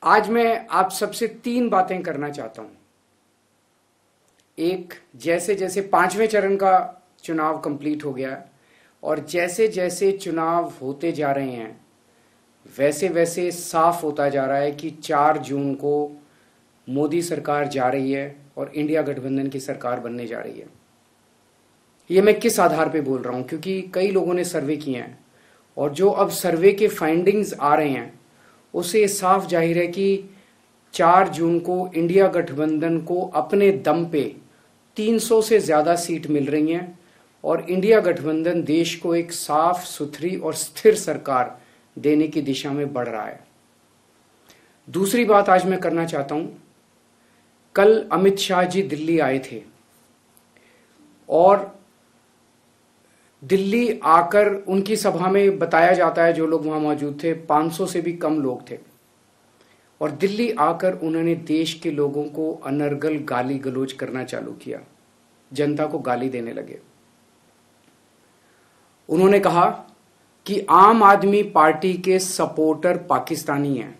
आज मैं आप सबसे 3 बातें करना चाहता हूं। एक, जैसे जैसे 5वें चरण का चुनाव कंप्लीट हो गया और जैसे जैसे चुनाव होते जा रहे हैं वैसे वैसे साफ होता जा रहा है कि 4 जून को मोदी सरकार जा रही है और इंडिया गठबंधन की सरकार बनने जा रही है। ये मैं किस आधार पे बोल रहा हूं? क्योंकि कई लोगों ने सर्वे किए हैं और जो अब सर्वे के फाइंडिंग्स आ रहे हैं उससे साफ जाहिर है कि 4 जून को इंडिया गठबंधन को अपने दम पे 300 से ज्यादा सीट मिल रही हैं और इंडिया गठबंधन देश को एक साफ सुथरी और स्थिर सरकार देने की दिशा में बढ़ रहा है। दूसरी बात आज मैं करना चाहता हूं, कल अमित शाह जी दिल्ली आए थे और दिल्ली आकर उनकी सभा में बताया जाता है, जो लोग वहां मौजूद थे 500 से भी कम लोग थे, और दिल्ली आकर उन्होंने देश के लोगों को अनर्गल गाली गलौज करना चालू किया, जनता को गाली देने लगे। उन्होंने कहा कि आम आदमी पार्टी के सपोर्टर पाकिस्तानी हैं।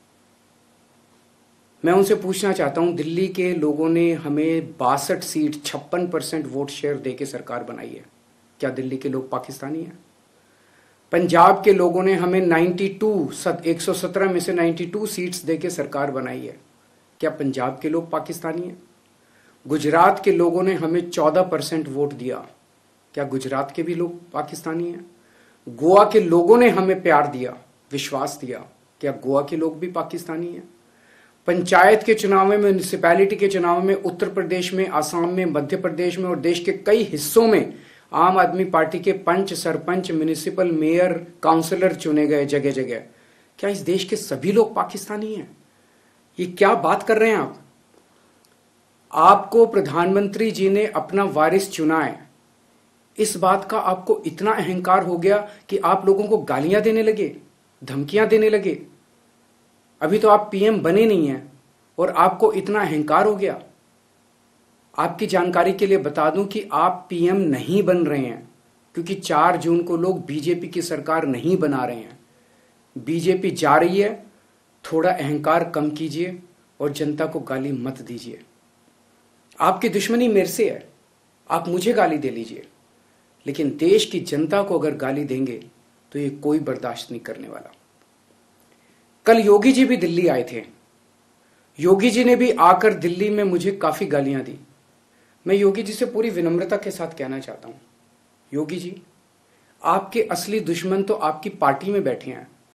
मैं उनसे पूछना चाहता हूं, दिल्ली के लोगों ने हमें 62 सीट 56% वोट शेयर देके सरकार बनाई है, क्या दिल्ली के लोग पाकिस्तानी हैं? पंजाब के लोगों ने हमें 117 में से 92 सीट्स देके सरकार बनाई है, क्या पंजाब के लोग पाकिस्तानी हैं? गुजरात के लोगों ने हमें 14% वोट दिया, क्या गुजरात के भी लोग पाकिस्तानी हैं? गोवा के लोगों ने हमें प्यार दिया, विश्वास दिया, क्या गोवा के लोग भी पाकिस्तानी हैं? पंचायत के चुनाव में, म्यूनिसिपैलिटी के चुनाव में उत्तर प्रदेश में, आसाम में, मध्य प्रदेश में और देश के कई हिस्सों में आम आदमी पार्टी के panch, sarpanch, municipal mayor, councillor चुने गए जगह जगह, क्या इस देश के सभी लोग पाकिस्तानी हैं? ये क्या बात कर रहे हैं आप? आपको प्रधानमंत्री जी ने अपना वारिस चुना है, इस बात का आपको इतना अहंकार हो गया कि आप लोगों को गालियां देने लगे, धमकियां देने लगे। अभी तो आप पीएम बने नहीं हैं और आपको इतना अहंकार हो गया। आपकी जानकारी के लिए बता दूं कि आप पीएम नहीं बन रहे हैं, क्योंकि 4 जून को लोग बीजेपी की सरकार नहीं बना रहे हैं। बीजेपी जा रही है, थोड़ा अहंकार कम कीजिए और जनता को गाली मत दीजिए। आपकी दुश्मनी मेरे से है, आप मुझे गाली दे लीजिए, लेकिन देश की जनता को अगर गाली देंगे तो ये कोई बर्दाश्त नहीं करने वाला। कल योगी जी भी दिल्ली आए थे। योगी जी ने भी आकर दिल्ली में मुझे काफी गालियां दी। मैं योगी जी से पूरी विनम्रता के साथ कहना चाहता हूं, योगी जी, आपके असली दुश्मन तो आपकी पार्टी में बैठे हैं,